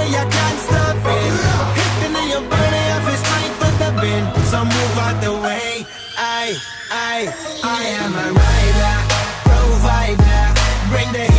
way, I can't stop it. Hitting in your body, I feel strength with the wind. So move out the way. I am a rider, provider. Bring the